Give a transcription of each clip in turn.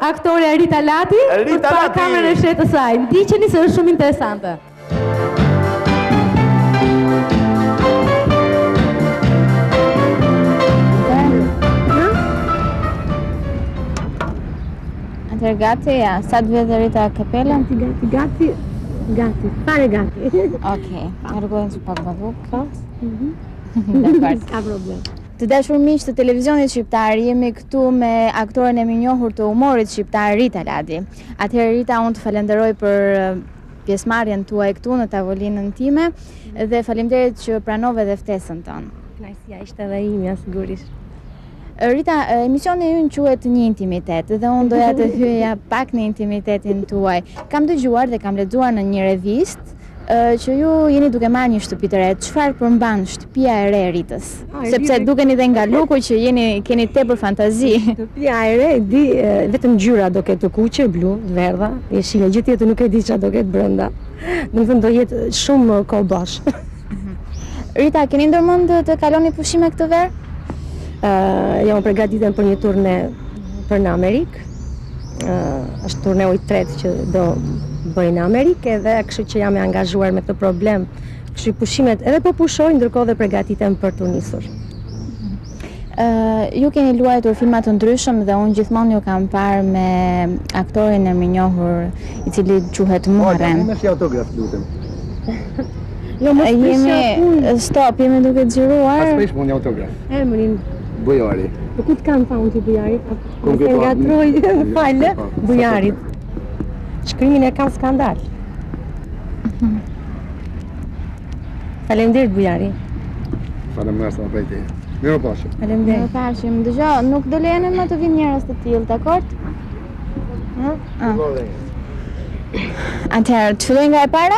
aktorja Rita Lati për të parë kamerën e shtetë të saj. Ndiqeni se është shumë interesante. Atër gati, ja, sa të vjetë Rita kapelën? Gati, fare gati. Okej, rrugojnë që pak babuk. Po? Dakar. Ka problem. Të dashur miq të televizionit shqiptar, jemi këtu me aktoren e minjohur të humorit shqiptar Rita Lati. Atëherë Rita, unë të falenderoj për pjesëmarrjen tuaj këtu në tavolinën time dhe faleminderit që pranove dhe ftesën tonë. Kënaqësia ishte edhe imja sigurisht. Rita, emisioni ynë quhet Një intimitet dhe unë doja të hyja pak në intimitetin tuaj. Kam dëgjuar dhe kam lexuar në një revistë që ju jeni duke marrë një shtëpi të re. Çfarë përmban shtëpia e re e Ritës? Sepse dukeni dhe nga luku që keni tepër fantazi. Shtëpia e re, di vetëm ngjyra do ketë të kuqe, blu, verdha, jeshile, gjë tjetër nuk e di çfarë do ketë brenda. Domethënë do jetë shumë kollbosh. Rita, keni ndërmend të kaloni pushime këtë verë? Jam përgatitur për një turne për në Amerikë. Është turneu i tretë që do bëj në Amerikë edhe kështu që jam e angazhuar me këtë problem. Kështu pushimet edhe po pushoj, ndërkohë dhe përgatitem për të nisur. Ju keni luajtur filma të ndryshëm dhe unë gjithmonë ju kam parë me aktorin e minjohur i cili quhet Muharrem. Më shi autograf, lutem. Jo, mos jemi stop, jemi duke xhiruar. Pas prish një autograf. Emrin Bujari. Po ku të kam fa unë të Bujarit? Kom Se ngatroj, falë, Bujarit. Shkrimin e kam skandal. Faleminderit Bujari. Faleminderit sa prej teje. Mirupafshim. Faleminderit. Mirupafshim. Dëgjoj, nuk do lejeni më të vinë njerëz të tillë, dakord? Atëherë, të filloj nga e para?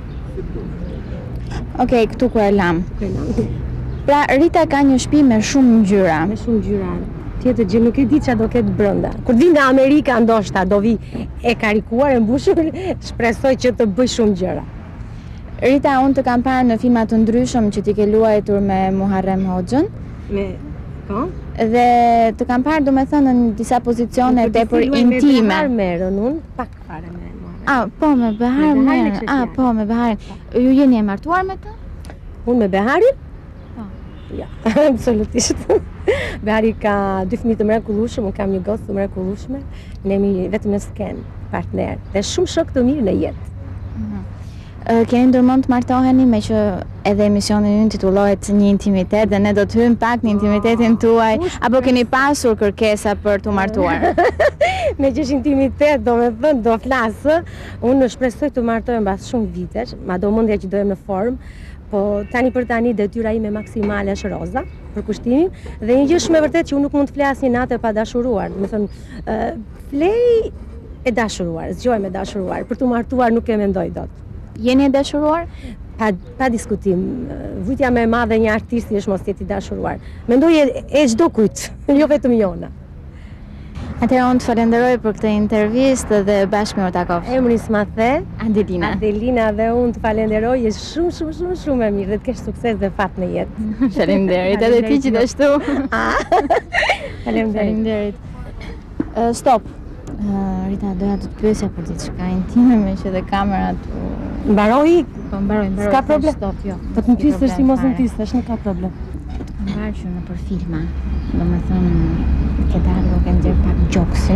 Okej, këtu ku e lam. Pra, Rita ka një shtëpi me shumë ngjyra. Me shumë ngjyra. Tjetër gjë nuk e di çfarë do ketë brenda. Kur vi nga Amerika ndoshta do vi e karikuar, e mbushur, shpresoj që të bëj shumë gjëra. Rita, unë të kam parë në filma të ndryshëm që ti ke luajtur me Muharrem Hoxhën. Po? Dhe të kam parë domethënë në disa pozicione tepër intime. Me Behar Merën, unë pak fare me Muharrem. Po, me Behar Merën. Po, me Beharin. Ju jeni e martuar me të? Unë me Beharin? Ja, absolutisht. Behari ka 2 fëmijë të mrekullueshëm, unë kam një gocë të mrekullueshme. Ne jemi vetëm në sken partner dhe shumë shok të mirë në jetë. Keni ndërmend të martoheni me që edhe emisioni ynë titullohet Një intimitet dhe ne do të hyjmë pak në intimitetin tuaj, apo keni pasur kërkesa për të martuar? Me që është intimitet, do me thënë, do flasë, unë shpresoj të martohem pas shumë vitesh, madhomendja që do jem në formë. Po tani për tani detyra ime maksimale është roza për kushtimin dhe një gjë shumë e vërtetë që unë nuk mund të flas një natë pa dashuruar. Do të thënë, flej e dashuruar, zgjoj me dashuruar. Për të martuar nuk e mendoj dot. Jeni e dashuruar? Pa diskutim. Vujtja më e madhe një artisti është mos jetë i dashuruar. Mendoj e çdo kujt, jo vetëm jona. Atëherë unë të falenderoj për këtë intervistë dhe bashkë me Ortakov. Emri s'ma the? Adelina. Adelina dhe unë të falenderoj, je shumë e mirë dhe të kesh sukses dhe fat në jetë. Faleminderit, edhe ti gjithashtu. Faleminderit. Stop. Rita, doja të të pyesja për diçka intime me që dhe kamerat. Mbaroj? Po mbaroj. S'ka problem. Stop, jo. Po të më pyesësh si mos më pyesësh, nuk ka problem. Mbarë që në për filma, do me thënë, ke dalë do ke nxjerr pak gjoksin.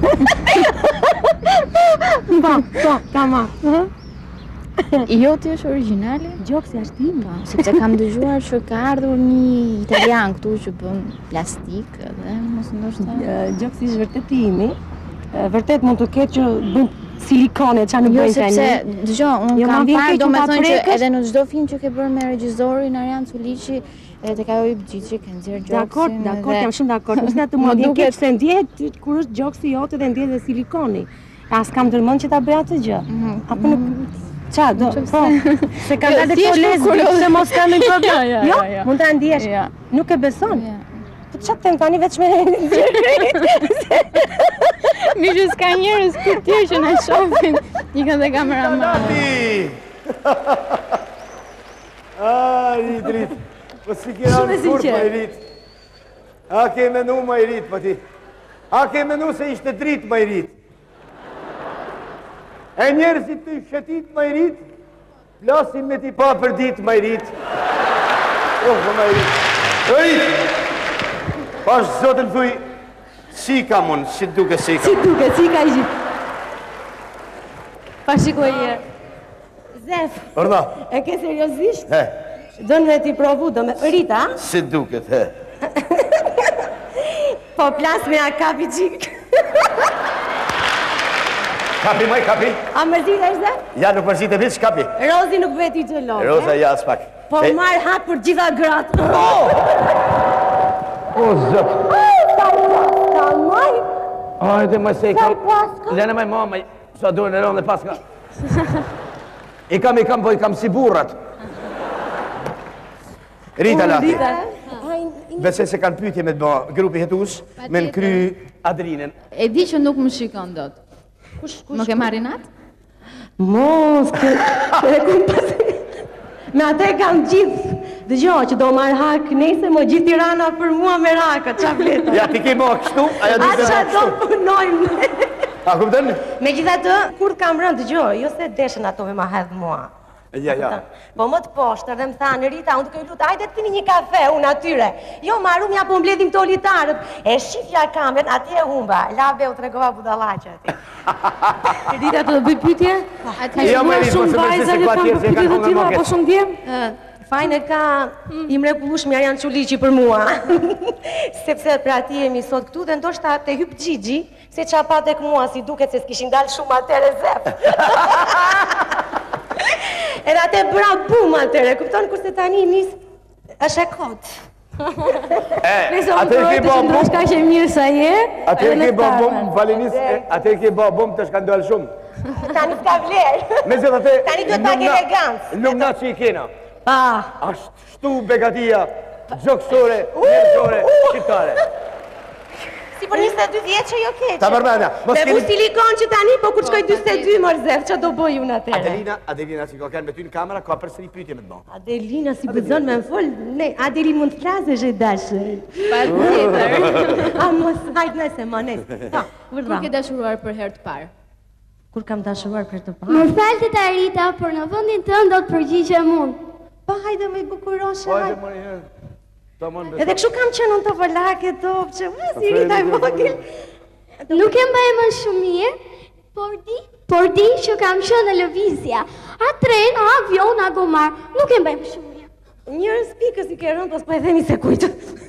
Po, tama. Jo ti është origjinali? Gjoksi është im. Po, sepse kam dëgjuar që ka ardhur një italian këtu që bën plastik dhe mos ndoshta. Gjoksi është vërtet i imi. Vërtet mund të ketë që bën silikone, çfarë nuk bëjnë tani. Jo, sepse dëgjoj, unë kam parë domethënë që edhe në çdo film që ke bërë me regjisorin Arjan Culiçi edhe tek ajo Ibxhiçi kanë nxjerr gjoksin. Dakor, jam shumë dakord. Mos na të më vjen keq se ndjehet kur është gjoksi jote dhe ndjehet dhe silikoni. As kam ndërmend që ta bëj atë gjë. Apo nuk ça do. Po. Se ka dalë kolez, se mos ka ndonjë problem. Jo, mund ta ndjesh. Nuk e beson. Po çfarë them tani veç me Mirë s'ka njerëz të tjerë që na shohin. Ikën dhe kameramanë. Rit. Po si kera në kur për i rrit. A ke menu më i rrit, po ti. A ke menu se ishte dritë më i rritë? E njerëzit të shetit më i rritë? Plasim me ti pa për ditë më i rritë. Më i rritë. Më i rritë! Pash zotën thuj, si ka mund, si duke si ka. Si duke, si ka i gjithë. Pa shikoj e. Zef, Orna. e ke seriosisht? He. Dënë me ti provu, do me Rita? Si duket, he. Po plas me a kapi qik. Kapi, maj, kapi. A mërzit është dhe? Ja, nuk mërzit e vitë, shkapi. Rozi nuk veti që lovë. Roza, ja, s'pak. Po marë hak për gjitha gratë. O, zëp. Kalmaj. Ajde, maj, se i kam... paska. Lene, maj, mama, sa duhe në rëmë dhe paska. I kam, po i kam si burrat. Rita Lati. Bese se kanë pyetje me të bëha grupi hetus, me në kry Adelinën. E di që nuk më shikon dot. Më ke marrë natë? Mos, e kumë pasi. Me atë e kam gjithë. Dëgjoj që do marrë hak nese më gjithë Tirana për mua me raka, qa fleta. Ja, ti ke më kështu, aja di të Aqa do kështu. punojmë. A, kuptën? Me gjitha të, kur kam rënë, dëgjoj, jo se deshen ato me ma hedhë mua. Ja, ja. Po më të poshtë dhe më thanë, Rita, unë të këj lutë, ajde të pini një kafe, unë atyre. Jo, marum ja po mbledhim të olitarët. E shifja kamerën, ati e humba. Labe u tregova budalaqe ati. Rita të bëj pytje? Ka Jo, më shkuar Rita, shumë se vajza se dhe ka kanë tjerë, se për pytje kanë të tilla, hongër apo shumë djem? Fajnë e ka i mrekullueshmja janë Quliqi për mua. Sepse pra ti jemi sot këtu dhe ndoshta te hyp Gjigji, se qa pa tek mua si duket se s'kishin dalë shumë atere zep. Edhe atë bra bum atere, kupton kurse tani nis është e kot. Nëse unë përojtë që ndosh ka që mirë sa je, Atër ke ba bom, falinis, atër ke ba bom të shka ndalë shumë. Tani s'ka vlerë. Me zë të Tani duhet pak elegancë. Nuk na që i kena. Pa. Ashtë shtu begatia, gjokësore, njerëzore, shqiptare. Si për 22 vjetë që jo keqë. Ta përmenda. Me bu silikon që tani, po kur shkoj 22 mërzef, që do bëj unë atere? Adelina, si ka kënë me ty në kamera, ka përsëri pyetje me të bëmë. Adelina, si bëzon me më fol, ne, Adelin mund të flasësh e dashër. Pa tjetër. A mos hajt nëse, ma nëse. Kur ke dashuruar për herë të parë? Kur kam dashuruar për të parë? Më falë të Rita, por në vendin tënd do të përgjigjem unë. Pa hajde me i bukuroshe, hajde. Edhe Edhe kështu kam qenë unë të vëllake top, që si Rita e vogël. Nuk e mbaj më shumë mirë, por di që kam qenë në lëvizja. A tren, a avion, a gomar, nuk e mbaj më shumë mirë. Njërës pikës i ke rënë, pas po e themi se kujtë.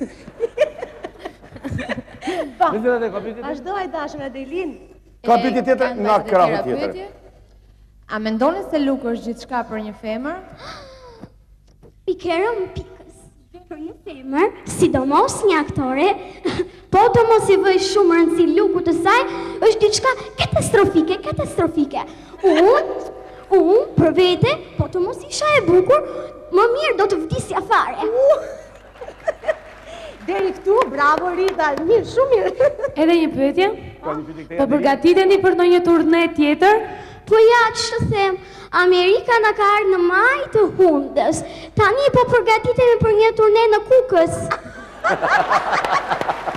Vazhdo e dashën Adelin. Ka pyetje tjetër nga krahë tjetër. A mendoni se lukë është gjithçka për një femër? Pikerëm pikës. Për një femër, sidomos një aktore, po të mos i vëj shumë rëndësi lukut të saj, është diçka katastrofike. Unë, për vete, po të mos isha e bukur, më mirë do të vdisja fare. Deri këtu, bravo Rita, mirë, shumë mirë. Edhe një pyetje? Po përgatiteni për ndonjë turne tjetër? Po ja, që të them, Amerika në ka ardhur në maj të hundës. Tani po përgatitemi për një turne në Kukës.